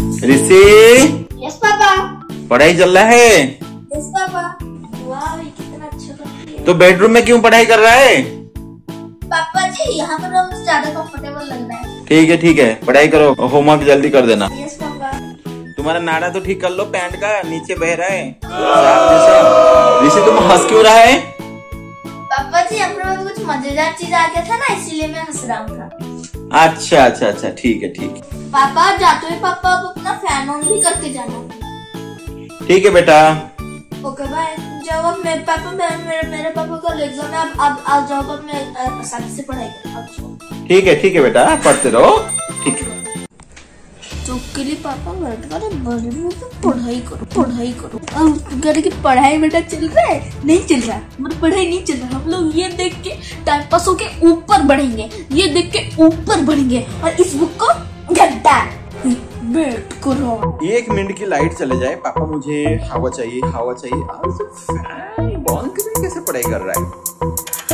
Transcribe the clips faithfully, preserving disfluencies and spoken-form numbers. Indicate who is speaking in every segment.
Speaker 1: ऋषि।
Speaker 2: Yes papa.
Speaker 1: पढ़ाई चल रहा है?
Speaker 2: Yes papa. वाह कितना अच्छा करती है।
Speaker 1: तो बेडरूम में क्यों पढ़ाई कर रहा है?
Speaker 2: पापा जी यहाँ पर हम ज्यादा कंफर्टेबल लग रहा है।
Speaker 1: ठीक है ठीक है, पढ़ाई करो, होमवर्क जल्दी कर देना।
Speaker 2: Yes papa.
Speaker 1: तुम्हारा नाड़ा तो ठीक कर लो, पैंट का नीचे बह रहा है। ऋषि तुम हंस क्यों रहा है?
Speaker 2: पापा जी अपने में कुछ मजेदार चीज आ गया था ना, इसीलिए मैं हंस रहा था।
Speaker 1: अच्छा अच्छा अच्छा, ठीक है ठीक है।
Speaker 2: पापा जाते हुए पापा अब अपना फैन ऑन भी करके जाना।
Speaker 1: ठीक है बेटा।
Speaker 2: Okay bye. जब अब मेरे पापा मेरे मेरे, मेरे पापा का एग्जाम है, अब अब आ जाओ, अब मैं आसानी से पढ़ाई करूँ।
Speaker 1: ठीक है ठीक है बेटा, पढ़ते रहो। ठीक है।
Speaker 2: तो के लिए पापा बैठ कर पढ़ाई करो पढ़ाई करो। अब घर की पढ़ाई बेटा चल रहा है? नहीं चल रहा, मतलब पढ़ाई नहीं चल रहा। हम लोग ये देख के टाइम पास होके ऊपर बढ़ेंगे, ये देख के ऊपर बढ़ेंगे, और इस बुक को घंटा बैठ करो।
Speaker 1: एक मिनट की लाइट चले जाए, पापा मुझे हवा चाहिए हवा चाहिए। आज फैन बंद करके कैसे पढ़ाई कर रहा है?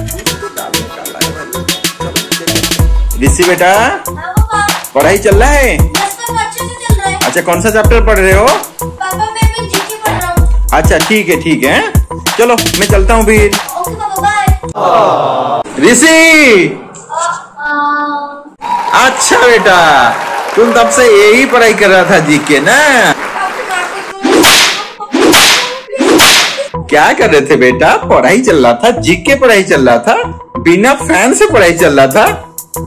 Speaker 1: ऋषि बेटा पढ़ाई चल रहा है?
Speaker 2: अच्छे से चल रहा है।
Speaker 1: अच्छा कौन सा चैप्टर पढ़ रहे हो?
Speaker 2: पापा मैं भी जीके पढ़ रहा हूँ।
Speaker 1: अच्छा ठीक है ठीक है, चलो मैं चलता हूँ फिर।
Speaker 2: ओके पापा बाय।
Speaker 1: ऋषि। अच्छा बेटा तुम तब से यही पढ़ाई कर रहा था जीके ना? क्या कर रहे थे बेटा? पढ़ाई चल रहा था, जीके पढ़ाई चल रहा था, बिना फैन से पढ़ाई चल रहा था।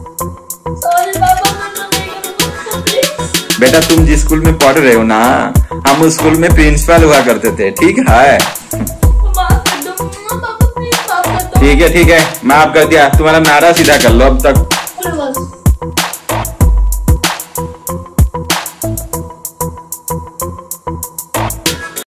Speaker 1: बेटा तुम जिस स्कूल में पढ़ रहे हो ना, हम उस स्कूल में प्रिंसिपल हुआ करते थे, ठीक है? ठीक है ठीक है, माफ कर दिया। तुम्हारा नारा सीधा कर लो अब तक।